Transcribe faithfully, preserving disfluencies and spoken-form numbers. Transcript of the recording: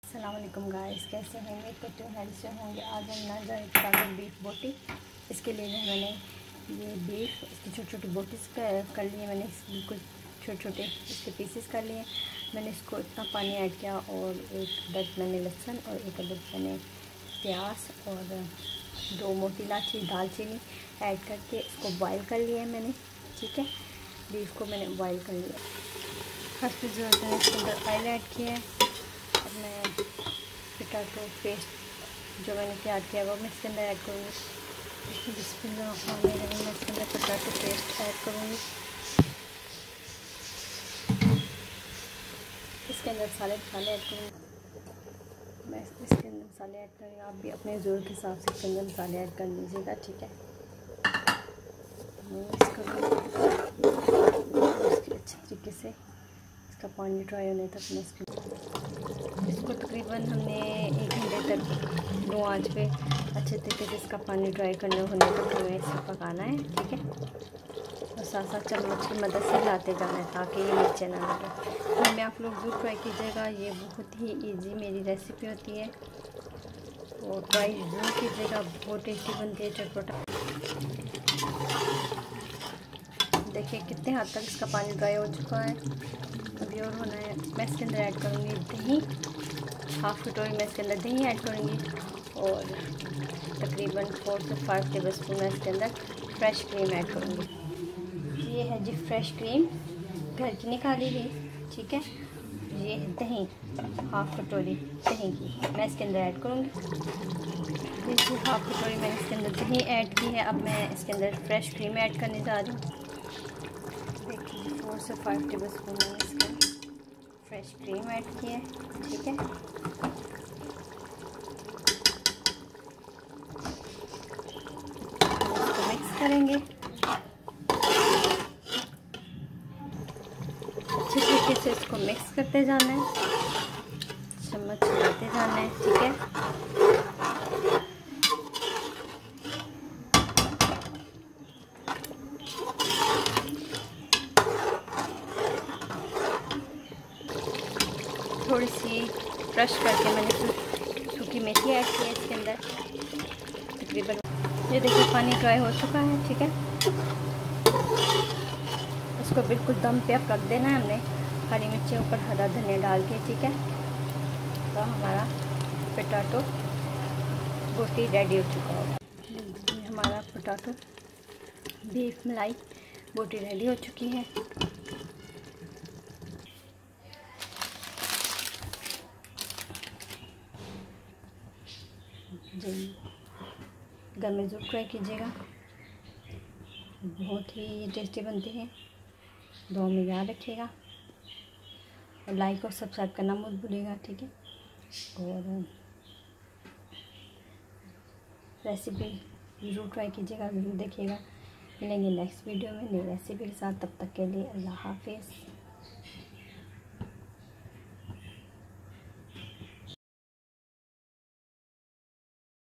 अस्सलाम वालेकुम गाइस, कैसे हैं? उम्मीद करते हैं हेल्थ से होंगे। आज हम ना जाए चिकन बीफ बोटी। इसके लिए जो मैंने ये बीफ इसकी छोटी छोटी बोटीज कर लिए। मैंने बिल्कुल छोटे छोटे इसके पीसेस कर लिए। मैंने इसको इतना पानी ऐड किया और एक अदद मैंने लहसुन और एक अदद मैंने प्याज और दो मोटी इलायची दालचीनी ऐड करके इसको बॉयल कर लिया है मैंने। ठीक है, बीफ को मैंने बॉयल कर लिया। फर्स्ट जो मैंने इसके अंदर ऑयल ऐड किया है। अब मैं पोटैटो पेस्ट जो मैंने तैयार किया वो मैं इसके अंदर ऐड करूँगी। इसमें बिस्मिल्लाह खाने लगी मैं इसके अंदर पोटैटो पेस्ट ऐड करूँगी। इसके अंदर सारे मसाले ऐड करूँगी। मैं इसके अंदर मसाले ऐड करूँगी। आप भी अपने ज़रूरत के हिसाब से इसके अंदर मसाले ऐड कर लीजिएगा। ठीक है, मिक्स करूँगी इसके अच्छे तरीके से। इसका पानी ड्राई होने तक मैं इसको इसको तकरीबन हमने एक घंटे तक लो आंच पे अच्छे तरीके से इसका पानी ड्राई करने होने तक हमें इसे पकाना है। ठीक है, और साथ साथ चम्मच की मदद से हिलाते जाना है ताकि ये नीचे ना लगे। घर में आप लोग ज़रूर ट्राई कीजिएगा, ये बहुत ही इजी मेरी रेसिपी होती है और ट्राई ज़रूर कीजिएगा। बहुत टेस्टी बनती है चटपटा। देखिए कितने हद तक इसका पानी ड्राई हो चुका है, अभी और होना है। मैं इसके अंदर ऐड करूँगी दही, हाफ कटोरी मैं इसके अंदर दही ऐड करूँगी और तकरीबन फोर से फाइव टेबल स्पून मैं इसके अंदर फ्रेश क्रीम ऐड करूँगी। ये है जी फ्रेश क्रीम, घर की निकाली हुई। ठीक है, ये है दही, हाफ कटोरी दही की मैं इसके अंदर ऐड करूँगी। देखिए हाफ कटोरी मैंने इसके अंदर दही ऐड की है। अब मैं इसके अंदर फ्रेश क्रीम ऐड करने जा रही हूँ। देखिए फोर से फाइव टेबल स्पून मैंने इसके अंदर फ्रेश क्रीम ऐड की है। ठीक है, इसको मिक्स करेंगे अच्छे तरीके से। इसको मिक्स करते जाना है, चम्मच चलाते जाना है। ठीक है, थोड़ी सी क्रश करके मैंने सूखी मेथी ऐड की है इसके अंदर तकरीबन। ये देखिए पानी ड्राई हो चुका है। ठीक है, इसको बिल्कुल दम पे अब रख देना है हमने, हरी मिर्ची ऊपर हरा धनिया डाल के। ठीक है, तो हमारा पोटैटो बोटी रेडी हो चुका होगा। हमारा पोटैटो बीफ मलाई बोटी रेडी हो चुकी है। जी घर में ज़रूर ट्राई कीजिएगा, बहुत ही टेस्टी बनती है। दुआ में याद रखिएगा और लाइक और सब्सक्राइब करना मत भूलिएगा। ठीक है, और रेसिपी ज़रूर ट्राई कीजिएगा, ज़रूर देखिएगा। मिलेंगे नेक्स्ट वीडियो में नई रेसिपी के साथ। तब तक के लिए अल्लाह हाफिज़।